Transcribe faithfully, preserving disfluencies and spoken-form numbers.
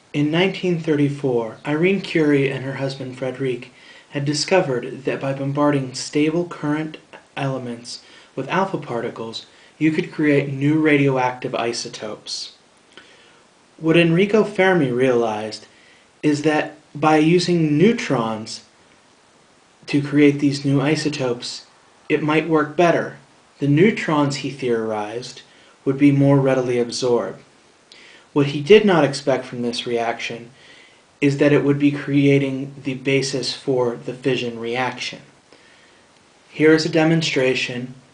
In nineteen thirty-four, Irene Curie and her husband Frederic had discovered that by bombarding stable current elements with alpha particles, you could create new radioactive isotopes. What Enrico Fermi realized is that by using neutrons to create these new isotopes, it might work better. The neutrons, he theorized, would be more readily absorbed. What he did not expect from this reaction is that it would be creating the basis for the fission reaction. Here is a demonstration